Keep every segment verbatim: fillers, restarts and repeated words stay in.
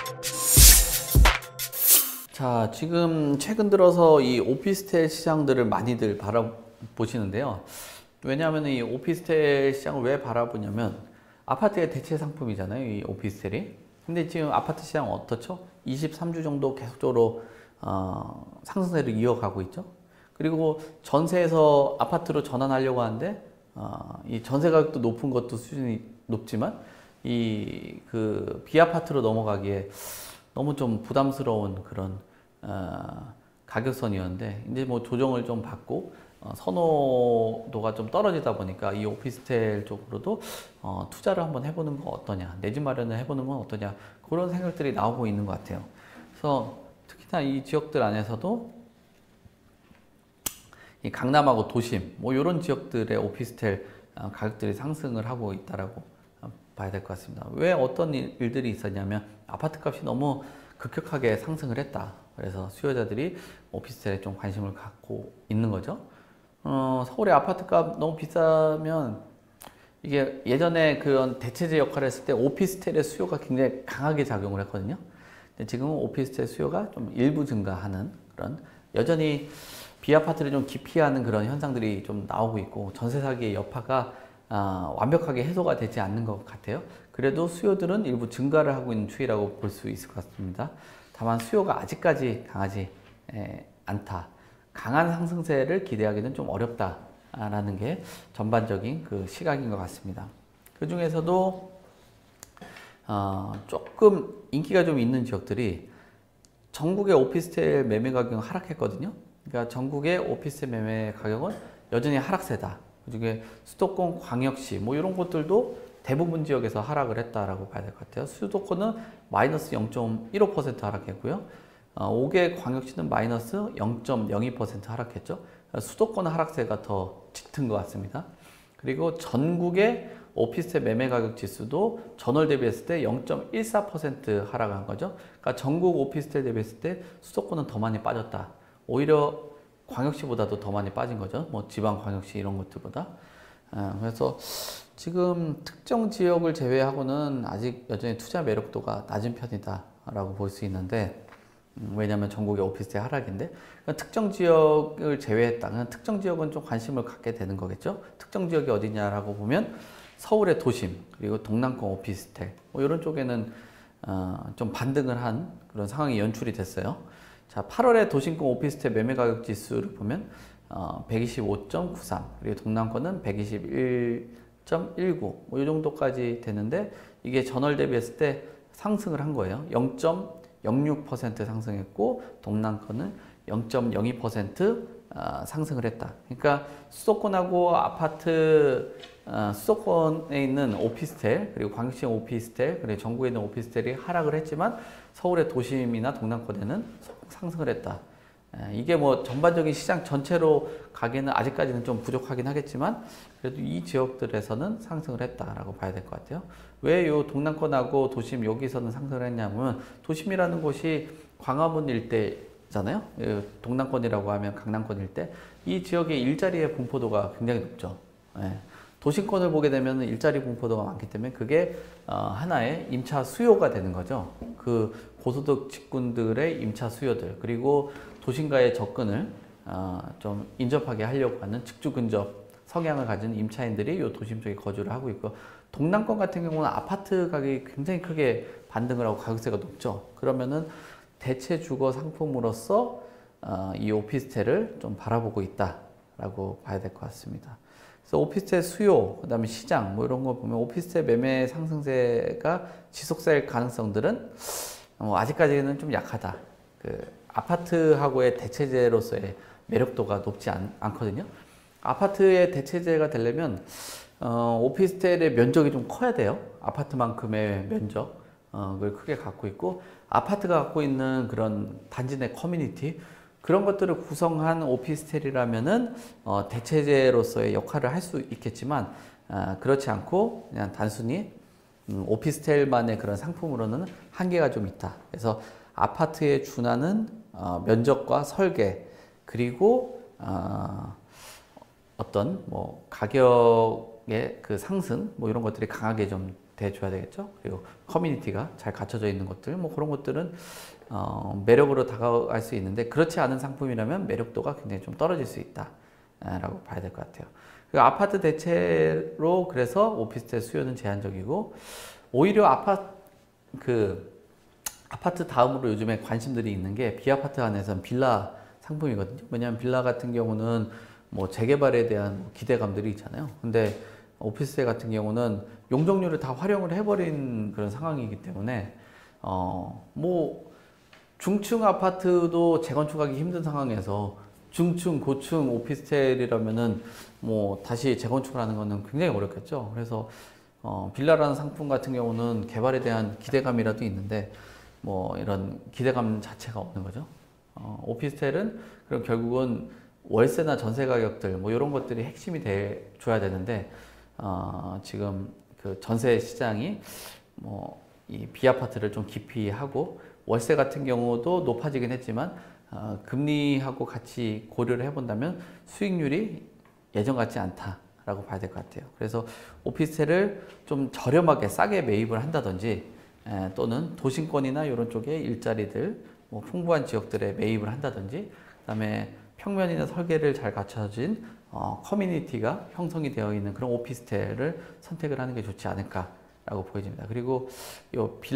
자, 지금 최근 들어서 이 오피스텔 시장들을 많이들 바라보시는데요. 왜냐하면 이 오피스텔 시장을 왜 바라보냐면 아파트의 대체 상품이잖아요, 이 오피스텔이. 근데 지금 아파트 시장 어떻죠? 이십삼 주 정도 계속적으로 어, 상승세를 이어가고 있죠. 그리고 전세에서 아파트로 전환하려고 하는데 어, 이 전세 가격도 높은 것도 수준이 높지만 이 그 비아파트로 넘어가기에 너무 좀 부담스러운 그런 어, 가격선이었는데 이제 뭐 조정을 좀 받고 어, 선호도가 좀 떨어지다 보니까 이 오피스텔 쪽으로도 어, 투자를 한번 해보는 건 어떠냐, 내 집 마련을 해보는 건 어떠냐, 그런 생각들이 나오고 있는 것 같아요. 그래서 특히나 이 지역들 안에서도 이 강남하고 도심 뭐 이런 지역들의 오피스텔 어, 가격들이 상승을 하고 있다라고 어, 봐야 될 것 같습니다. 왜 어떤 일, 일들이 있었냐면 아파트 값이 너무 급격하게 상승을 했다. 그래서 수요자들이 오피스텔에 좀 관심을 갖고 있는 거죠. 어, 서울의 아파트 값 너무 비싸면 이게 예전에 그런 대체제 역할을 했을 때 오피스텔의 수요가 굉장히 강하게 작용을 했거든요. 근데 지금은 오피스텔 수요가 좀 일부 증가하는 그런, 여전히 비아파트를 좀 기피하는 그런 현상들이 좀 나오고 있고 전세 사기의 여파가 어, 완벽하게 해소가 되지 않는 것 같아요. 그래도 수요들은 일부 증가를 하고 있는 추이라고 볼 수 있을 것 같습니다. 다만 수요가 아직까지 강하지 에, 않다. 강한 상승세를 기대하기는 좀 어렵다라는 게 전반적인 그 시각인 것 같습니다. 그 중에서도 어, 조금 인기가 좀 있는 지역들이 전국의 오피스텔 매매 가격은 하락했거든요. 그러니까 전국의 오피스텔 매매 가격은 여전히 하락세다. 그중에 수도권, 광역시 뭐 이런 곳들도 대부분 지역에서 하락을 했다라고 봐야 될 것 같아요. 수도권은 마이너스 영 점 일오 퍼센트 하락했고요. 어, 오 개 광역시는 마이너스 영 점 영이 퍼센트 하락했죠. 수도권 하락세가 더 짙은 것 같습니다. 그리고 전국의 오피스텔 매매 가격 지수도 전월 대비했을 때 영 점 일사 퍼센트 하락한 거죠. 그러니까 전국 오피스텔 대비했을 때 수도권은 더 많이 빠졌다. 오히려 광역시보다도 더 많이 빠진 거죠. 뭐 지방 광역시 이런 것들보다. 아, 그래서 지금 특정 지역을 제외하고는 아직 여전히 투자 매력도가 낮은 편이다라고 볼 수 있는데, 음, 왜냐하면 전국의 오피스텔 하락인데, 그러니까 특정 지역을 제외했다. 그냥 특정 지역은 좀 관심을 갖게 되는 거겠죠. 특정 지역이 어디냐라고 보면 서울의 도심 그리고 동남권 오피스텔 뭐 이런 쪽에는 어, 좀 반등을 한 그런 상황이 연출이 됐어요. 자, 팔월에 도심권 오피스텔 매매 가격 지수를 보면 어, 백이십오 점 구삼, 그리고 동남권은 백이십일 점 일구 뭐 이 정도까지 되는데 이게 전월 대비했을 때 상승을 한 거예요. 영 점 영육 퍼센트 상승했고 동남권은 영 점 영이 퍼센트 어, 상승을 했다. 그러니까 수도권하고 아파트 어, 수도권에 있는 오피스텔 그리고 광역시 오피스텔 그리고 전국에 있는 오피스텔이 하락을 했지만 서울의 도심이나 동남권에는 상승을 했다. 에, 이게 뭐 전반적인 시장 전체로 가기에는 아직까지는 좀 부족하긴 하겠지만 그래도 이 지역들에서는 상승을 했다라고 봐야 될 것 같아요. 왜 요 동남권하고 도심 여기서는 상승을 했냐면 도심이라는 곳이 광화문 일대잖아요. 동남권이라고 하면 강남권 일대. 이 지역의 일자리의 분포도가 굉장히 높죠. 예. 도심권을 보게 되면 일자리 분포도가 많기 때문에 그게 어, 하나의 임차 수요가 되는 거죠. 그 고소득 직군들의 임차 수요들, 그리고 도심과의 접근을 어, 좀 인접하게 하려고 하는 직주 근접 성향을 가진 임차인들이 이 도심 쪽에 거주를 하고 있고, 동남권 같은 경우는 아파트 가격이 굉장히 크게 반등을 하고 가격세가 높죠. 그러면은 대체 주거 상품으로서 어, 이 오피스텔을 좀 바라보고 있다라고 봐야 될 것 같습니다. 그래서 오피스텔 수요, 그 다음에 시장 뭐 이런 거 보면 오피스텔 매매 상승세가 지속될 가능성들은 어, 아직까지는 좀 약하다. 그 아파트하고의 대체제로서의 매력도가 높지 않, 않거든요. 아파트의 대체제가 되려면 어, 오피스텔의 면적이 좀 커야 돼요. 아파트만큼의 면적을 어, 크게 갖고 있고, 아파트가 갖고 있는 그런 단지 내 커뮤니티 그런 것들을 구성한 오피스텔이라면은 어, 대체제로서의 역할을 할 수 있겠지만 어, 그렇지 않고 그냥 단순히 음, 오피스텔만의 그런 상품으로는 한계가 좀 있다. 그래서 아파트에 준하는 어, 면적과 설계 그리고 어, 어떤 뭐 가격의 그 상승 뭐 이런 것들이 강하게 좀 돼줘야 되겠죠. 그리고 커뮤니티가 잘 갖춰져 있는 것들, 뭐 그런 것들은 어, 매력으로 다가갈 수 있는데 그렇지 않은 상품이라면 매력도가 굉장히 좀 떨어질 수 있다라고 봐야 될 것 같아요. 그리고 아파트 대체로 그래서 오피스텔 수요는 제한적이고 오히려 아파트 그 아파트 다음으로 요즘에 관심들이 있는 게 비아파트 안에서는 빌라 상품이거든요. 왜냐하면 빌라 같은 경우는 뭐 재개발에 대한 기대감들이 있잖아요. 근데 오피스텔 같은 경우는 용적률을 다 활용을 해버린 그런 상황이기 때문에 어 뭐 중층 아파트도 재건축하기 힘든 상황에서 중층, 고층 오피스텔이라면은 뭐 다시 재건축을 하는 거는 굉장히 어렵겠죠. 그래서 어 빌라라는 상품 같은 경우는 개발에 대한 기대감이라도 있는데 뭐 이런 기대감 자체가 없는 거죠. 어 오피스텔은 그럼 결국은 월세나 전세 가격들 뭐 이런 것들이 핵심이 돼 줘야 되는데 어 지금 그 전세 시장이 뭐 이 비아파트를 좀 기피하고 월세 같은 경우도 높아지긴 했지만 어, 금리하고 같이 고려를 해본다면 수익률이 예전 같지 않다라고 봐야 될 것 같아요. 그래서 오피스텔을 좀 저렴하게 싸게 매입을 한다든지 에, 또는 도심권이나 이런 쪽에 일자리들 뭐 풍부한 지역들에 매입을 한다든지 그다음에 평면이나 설계를 잘 갖춰진 어, 커뮤니티가 형성이 되어 있는 그런 오피스텔을 선택을 하는 게 좋지 않을까라고 보여집니다. 그리고 이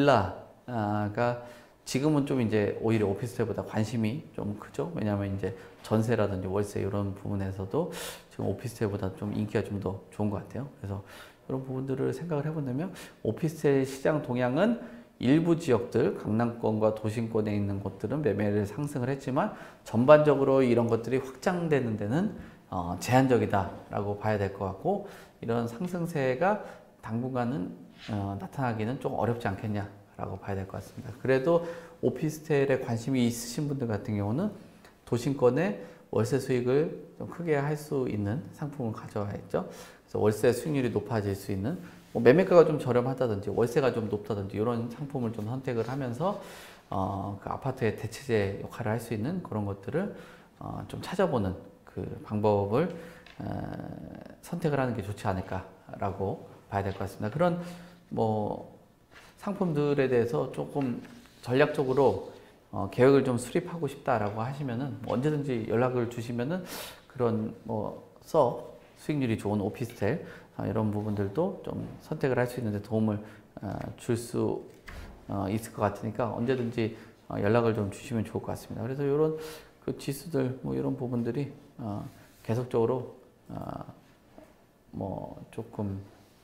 빌라가 지금은 좀 이제 오히려 오피스텔보다 관심이 좀 크죠. 왜냐하면 이제 전세라든지 월세 이런 부분에서도 지금 오피스텔보다 좀 인기가 좀 더 좋은 것 같아요. 그래서 이런 부분들을 생각을 해본다면 오피스텔 시장 동향은 일부 지역들, 강남권과 도심권에 있는 곳들은 매매를 상승을 했지만 전반적으로 이런 것들이 확장되는 데는 어, 제한적이다라고 봐야 될 것 같고 이런 상승세가 당분간은 어, 나타나기는 좀 어렵지 않겠냐라고 봐야 될 것 같습니다. 그래도 오피스텔에 관심이 있으신 분들 같은 경우는 도심권에 월세 수익을 좀 크게 할 수 있는 상품을 가져와야죠. 그래서 월세 수익률이 높아질 수 있는 뭐 매매가가 좀 저렴하다든지 월세가 좀 높다든지 이런 상품을 좀 선택을 하면서 어, 그 아파트의 대체제 역할을 할 수 있는 그런 것들을 어, 좀 찾아보는 그 방법을 어, 선택을 하는 게 좋지 않을까라고 봐야 될 것 같습니다. 그런 뭐 상품들에 대해서 조금 전략적으로 어, 계획을 좀 수립하고 싶다라고 하시면은 언제든지 연락을 주시면은 그런 뭐써 수익률이 좋은 오피스텔 어, 이런 부분들도 좀 선택을 할 수 있는데 도움을 어, 줄 수 어, 있을 것 같으니까 언제든지 어, 연락을 좀 주시면 좋을 것 같습니다. 그래서 이런 그 지수들 뭐 이런 부분들이 어, 계속적으로 어, 뭐 조금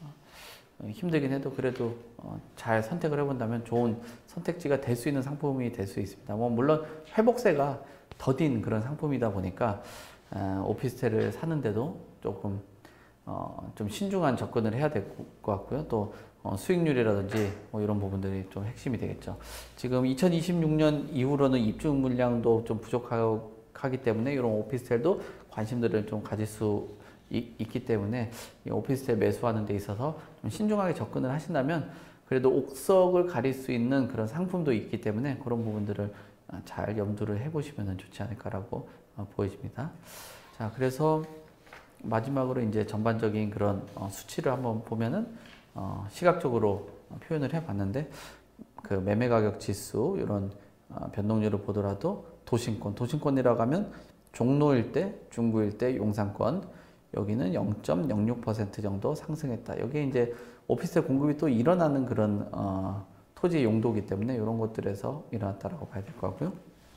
힘들긴 해도 그래도 어, 잘 선택을 해본다면 좋은 선택지가 될 수 있는 상품이 될 수 있습니다. 뭐 물론 회복세가 더딘 그런 상품이다 보니까 어, 오피스텔을 사는데도 조금 어, 좀 신중한 접근을 해야 될 것 같고요. 또 어, 수익률이라든지 뭐 이런 부분들이 좀 핵심이 되겠죠. 지금 이천이십육 년 이후로는 입주 물량도 좀 부족하기 때문에 이런 오피스텔도 관심들을 좀 가질 수 이, 있기 때문에 이 오피스텔 매수하는 데 있어서 좀 신중하게 접근을 하신다면 그래도 옥석을 가릴 수 있는 그런 상품도 있기 때문에 그런 부분들을 잘 염두를 해보시면 좋지 않을까라고 보여집니다. 자, 그래서 마지막으로 이제 전반적인 그런 수치를 한번 보면은 어, 시각적으로 표현을 해봤는데 그 매매 가격 지수 이런 변동률을 보더라도 도심권, 도심권이라고 하면 종로 일대, 중구 일대, 용산권 여기는 영 점 영육 퍼센트 정도 상승했다. 여기 이제 오피스텔 공급이 또 일어나는 그런 어, 토지 용도이기 때문에 이런 것들에서 일어났다라고 봐야 될 것 같고요.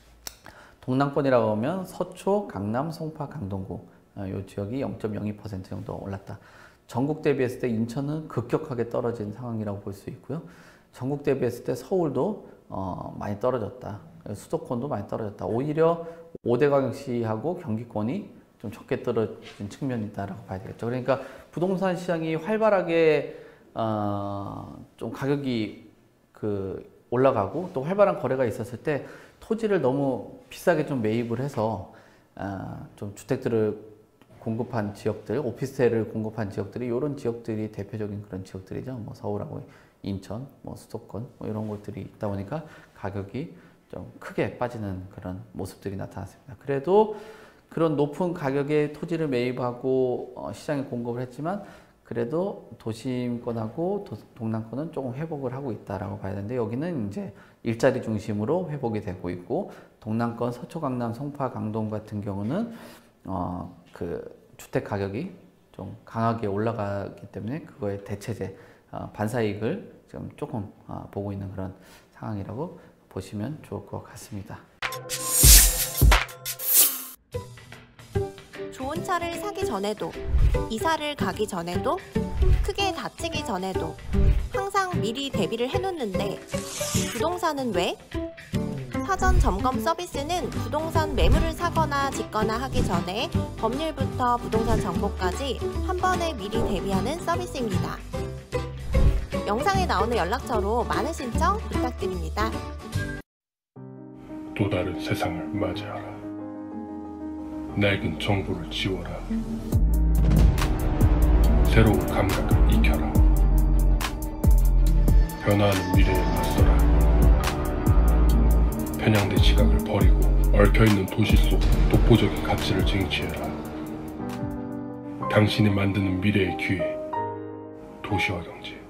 동남권이라고 하면 서초, 강남, 송파, 강동구 어, 이 지역이 영 점 영이 퍼센트 정도 올랐다. 전국 대비했을 때 인천은 급격하게 떨어진 상황이라고 볼 수 있고요. 전국 대비했을 때 서울도 어, 많이 떨어졌다. 수도권도 많이 떨어졌다. 오히려 오 대 광역시하고 경기권이 좀 적게 떨어진 측면이 있다라고 봐야 되겠죠. 그러니까 부동산 시장이 활발하게 어, 좀 가격이 그 올라가고 또 활발한 거래가 있었을 때 토지를 너무 비싸게 좀 매입을 해서 어, 좀 주택들을 공급한 지역들, 오피스텔을 공급한 지역들이 이런 지역들이 대표적인 그런 지역들이죠. 뭐 서울하고 인천, 뭐 수도권 뭐 이런 곳들이 있다 보니까 가격이 좀 크게 빠지는 그런 모습들이 나타났습니다. 그래도 그런 높은 가격의 토지를 매입하고 어, 시장에 공급을 했지만 그래도 도심권하고 도, 동남권은 조금 회복을 하고 있다라고 봐야 되는데 여기는 이제 일자리 중심으로 회복이 되고 있고 동남권 서초, 강남, 송파, 강동 같은 경우는 어, 그 주택 가격이 좀 강하게 올라가기 때문에 그거에 대체제 어, 반사이익을 지금 조금 어, 보고 있는 그런 상황이라고 보시면 좋을 것 같습니다. 좋은 차를 사기 전에도, 이사를 가기 전에도, 크게 다치기 전에도 항상 미리 대비를 해놓는데 부동산은 왜? 사전 점검 서비스는 부동산 매물을 사거나 짓거나 하기 전에 법률부터 부동산 정보까지 한 번에 미리 대비하는 서비스입니다. 영상에 나오는 연락처로 많은 신청 부탁드립니다. 또 다른 세상을 맞이하라. 낡은 정보를 지워라. 새로운 감각을 익혀라. 변화하는 미래에 맞서라. 편향된 시각을 버리고 얽혀있는 도시 속 독보적인 가치를 쟁취해라. 당신이 만드는 미래의 기회, 도시와 경제.